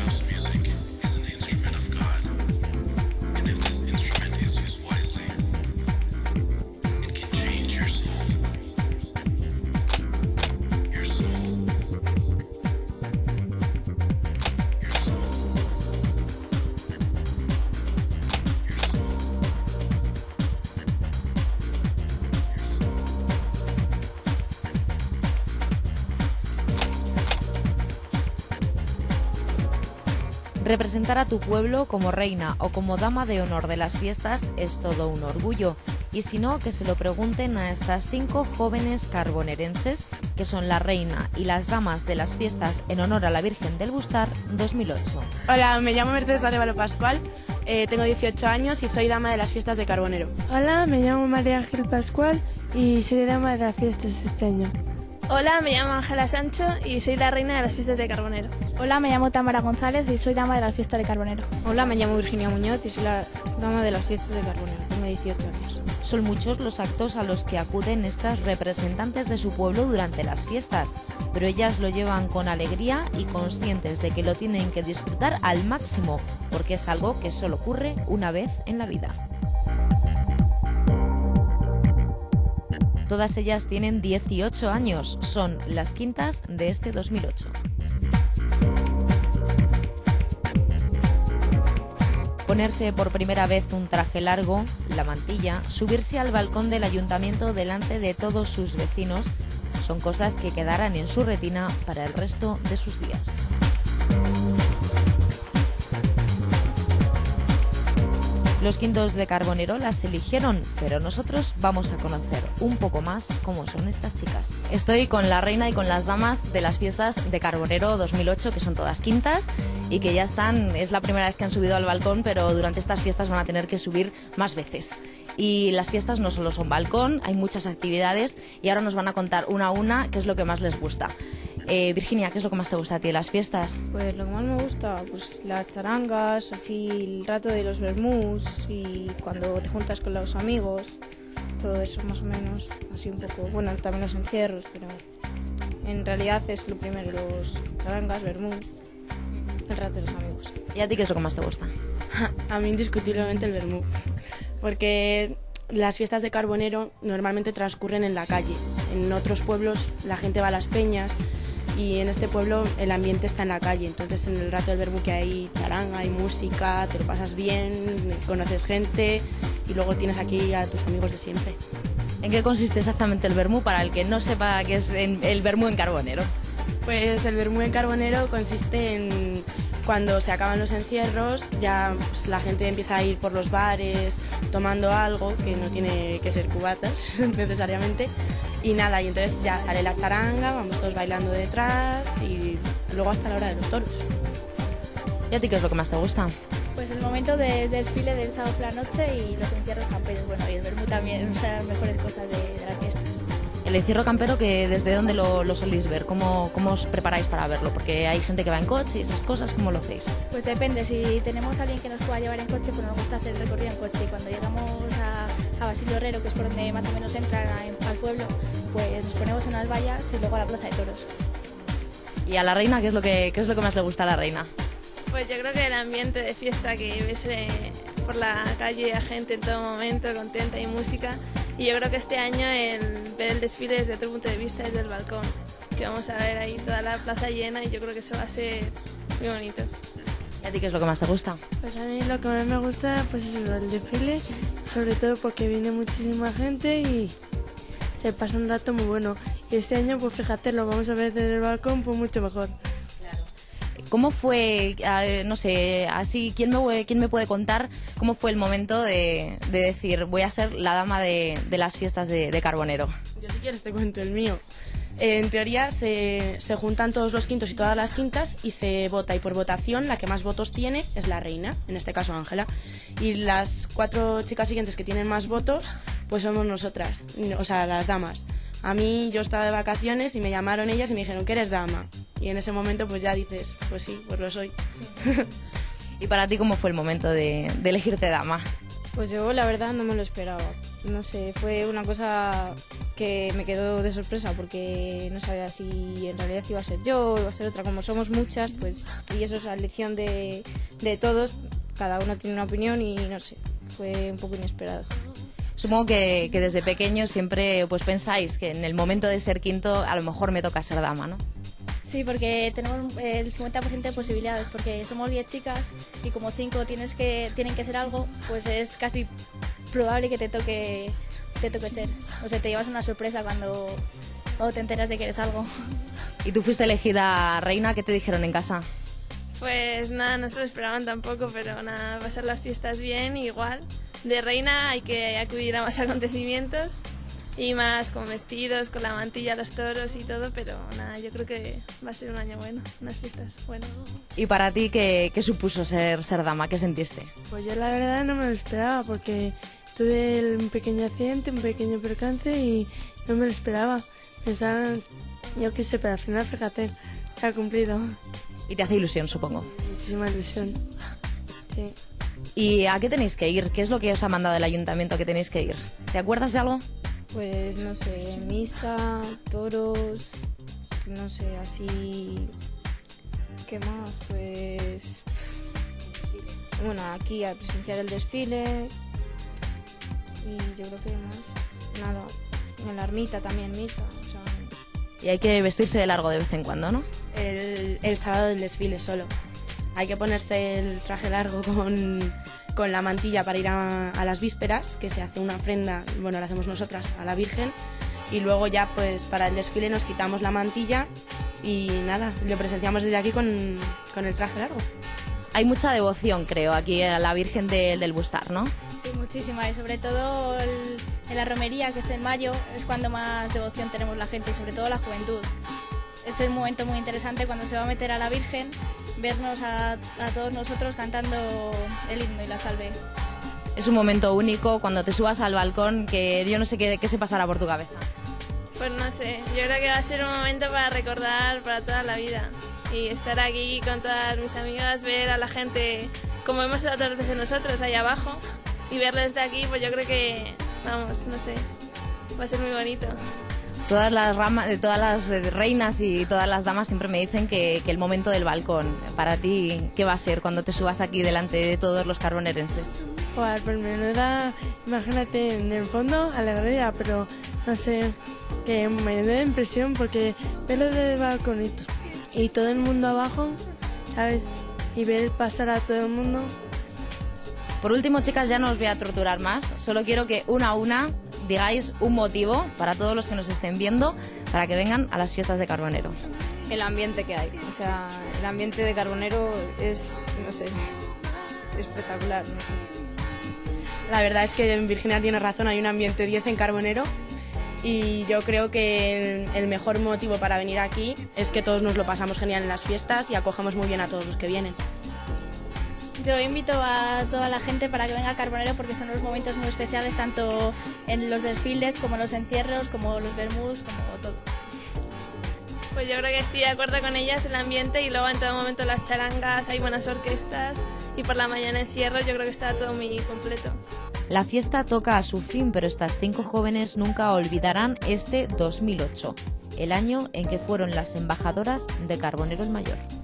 Representar a tu pueblo como reina o como dama de honor de las fiestas es todo un orgullo. Y si no, que se lo pregunten a estas 5 jóvenes carbonerenses que son la reina y las damas de las fiestas en honor a la Virgen del Bustar 2008. Hola, me llamo Mercedes Arévalo Pascual, tengo 18 años y soy dama de las fiestas de Carbonero. Hola, me llamo María Ángel Pascual y soy dama de las fiestas este año. Hola, me llamo Ángela Sancho y soy la reina de las fiestas de Carbonero. Hola, me llamo Tamara González y soy dama de las fiestas de Carbonero. Hola, me llamo Virginia Muñoz y soy la dama de las fiestas de Carbonero. Tengo 18 años. Son muchos los actos a los que acuden estas representantes de su pueblo durante las fiestas, pero ellas lo llevan con alegría y conscientes de que lo tienen que disfrutar al máximo, porque es algo que solo ocurre una vez en la vida. Todas ellas tienen 18 años, son las quintas de este 2008. Ponerse por primera vez un traje largo, la mantilla, subirse al balcón del ayuntamiento delante de todos sus vecinos, son cosas que quedarán en su retina para el resto de sus días. Los quintos de Carbonero las eligieron, pero nosotros vamos a conocer un poco más cómo son estas chicas. Estoy con la reina y con las damas de las fiestas de Carbonero 2008, que son todas quintas y que ya están, es la primera vez que han subido al balcón, pero durante estas fiestas van a tener que subir más veces. Y las fiestas no solo son balcón, hay muchas actividades y ahora nos van a contar una a una qué es lo que más les gusta. Virginia, ¿qué es lo que más te gusta a ti de las fiestas? Pues lo que más me gusta, pues las charangas, así el rato de los vermús y cuando te juntas con los amigos, todo eso más o menos, así un poco, bueno, también los encierros, pero en realidad es lo primero, los charangas, vermús, el rato de los amigos. ¿Y a ti qué es lo que más te gusta? A mí indiscutiblemente el vermú, porque las fiestas de Carbonero normalmente transcurren en la calle. En otros pueblos la gente va a las peñas y en este pueblo el ambiente está en la calle. Entonces en el rato del vermú que hay charanga, hay música, te lo pasas bien, conoces gente y luego tienes aquí a tus amigos de siempre. ¿En qué consiste exactamente el vermú para el que no sepa qué es el vermú en Carbonero? Pues el vermú en Carbonero consiste en cuando se acaban los encierros, ya pues, la gente empieza a ir por los bares tomando algo, que no tiene que ser cubatas necesariamente, y nada, y entonces ya sale la charanga, vamos todos bailando detrás y luego hasta la hora de los toros. ¿Y a ti qué es lo que más te gusta? Pues el momento del desfile del sábado por la noche y los encierros camperos, bueno, y el vermú también, o sea, las mejores cosas de las fiestas. El encierro campero, que ¿desde dónde lo soléis ver? ¿Cómo os preparáis para verlo? Porque hay gente que va en coche y esas cosas, ¿cómo lo hacéis? Pues depende, si tenemos a alguien que nos pueda llevar en coche, pues nos gusta hacer el recorrido en coche. Y cuando llegamos a Basilio Herrero, que es por donde más o menos entran al pueblo, pues nos ponemos en unas vallas y luego a la plaza de toros. ¿Y a la reina qué es lo que más le gusta a la reina? Pues yo creo que el ambiente de fiesta, que ves por la calle a gente en todo momento, contenta y música. Y yo creo que este año ver el desfile desde otro punto de vista, desde el balcón, que vamos a ver ahí toda la plaza llena y yo creo que eso va a ser muy bonito. ¿Y a ti qué es lo que más te gusta? Pues a mí lo que más me gusta pues es el desfile, sobre todo porque viene muchísima gente y se pasa un rato muy bueno. Y este año, pues fíjate, lo vamos a ver desde el balcón, pues mucho mejor. ¿Cómo fue, no sé, así, quién me puede contar cómo fue el momento de decir voy a ser la dama de las fiestas de Carbonero? Yo si quieres te cuento el mío. En teoría se juntan todos los quintos y todas las quintas y se vota, y por votación la que más votos tiene es la reina, en este caso Ángela, y las 4 chicas siguientes que tienen más votos pues somos nosotras, o sea, las damas. A mí, yo estaba de vacaciones y me llamaron ellas y me dijeron que eres dama. Y en ese momento pues ya dices, pues sí, pues lo soy. ¿Y para ti cómo fue el momento de elegirte dama? Pues yo la verdad no me lo esperaba. No sé, fue una cosa que me quedó de sorpresa porque no sabía si en realidad iba a ser yo o iba a ser otra. Como somos muchas, pues, y eso es la elección de todos, cada uno tiene una opinión y no sé, fue un poco inesperado. Supongo que desde pequeños siempre pues pensáis que en el momento de ser quinto a lo mejor me toca ser dama, ¿no? Sí, porque tenemos el 50% de posibilidades, porque somos 10 chicas y como 5 tienen que ser algo, pues es casi probable que te toque ser. O sea, te llevas una sorpresa cuando te enteras de que eres algo. ¿Y tú fuiste elegida reina? ¿Qué te dijeron en casa? Pues nada, no se lo esperaban tampoco, pero nada, pasar las fiestas bien, igual. De reina hay que acudir a más acontecimientos y más con vestidos, con la mantilla, los toros y todo, pero nada, yo creo que va a ser un año bueno, unas fiestas buenas. ¿Y para ti qué supuso ser dama? ¿Qué sentiste? Pues yo la verdad no me lo esperaba porque tuve un pequeño accidente, un pequeño percance y no me lo esperaba. Pensaba, yo qué sé, pero al final fíjate, se ha cumplido. Y te hace ilusión, supongo. Muchísima ilusión. Sí. ¿Y a qué tenéis que ir? ¿Qué es lo que os ha mandado el ayuntamiento que tenéis que ir? ¿Te acuerdas de algo? Pues no sé, misa, toros, no sé, así... ¿Qué más? Pues... Bueno, aquí a presenciar el desfile y yo creo que más, nada. En la ermita también misa, o sea... Y hay que vestirse de largo de vez en cuando, ¿no? El sábado del desfile solo. Hay que ponerse el traje largo con la mantilla para ir a las vísperas, que se hace una ofrenda, bueno, la hacemos nosotras a la Virgen, y luego ya pues para el desfile nos quitamos la mantilla y nada, lo presenciamos desde aquí con el traje largo. Hay mucha devoción, creo, aquí a la Virgen del Bustar, ¿no? Sí, muchísima, y sobre todo en la romería, que es en mayo, es cuando más devoción tenemos la gente y sobre todo la juventud. Es un momento muy interesante cuando se va a meter a la Virgen, vernos a todos nosotros cantando el himno y la salve. Es un momento único cuando te subas al balcón que yo no sé qué se pasará por tu cabeza. Pues no sé, yo creo que va a ser un momento para recordar para toda la vida. Y estar aquí con todas mis amigas, ver a la gente como hemos estado otras veces nosotros ahí abajo y verlo desde aquí, pues yo creo que, vamos, no sé, va a ser muy bonito. Todas las reinas y todas las damas siempre me dicen que el momento del balcón, para ti, ¿qué va a ser cuando te subas aquí delante de todos los carbonerenses? Joder, pues menuda, imagínate, en el fondo alegría, pero no sé, que me da impresión porque verlo desde el balcón y todo el mundo abajo, ¿sabes? Y ver pasar a todo el mundo. Por último, chicas, ya no os voy a torturar más, solo quiero que una a una digáis un motivo para todos los que nos estén viendo para que vengan a las fiestas de Carbonero. El ambiente que hay, o sea, el ambiente de Carbonero es, no sé, espectacular, no sé. La verdad es que Virginia tiene razón, hay un ambiente 10 en Carbonero y yo creo que el mejor motivo para venir aquí es que todos nos lo pasamos genial en las fiestas y acogemos muy bien a todos los que vienen. Yo invito a toda la gente para que venga a Carbonero porque son unos momentos muy especiales tanto en los desfiles como en los encierros, como los vermús, como todo. Pues yo creo que estoy de acuerdo con ellas, el ambiente, y luego en todo momento las charangas, hay buenas orquestas y por la mañana encierros, yo creo que está todo muy completo. La fiesta toca a su fin, pero estas 5 jóvenes nunca olvidarán este 2008, el año en que fueron las embajadoras de Carbonero el Mayor.